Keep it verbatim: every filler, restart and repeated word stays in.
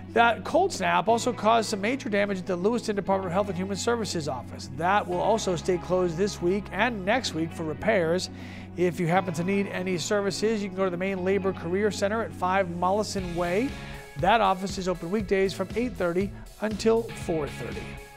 That cold snap also caused some major damage at the Lewiston Department of Health and Human Services office. That will also stay closed this week and next week for repairs. If you happen to need any services, you can go to the Maine Labor Career Center at five Mollison Way. That office is open weekdays from eight thirty until four thirty.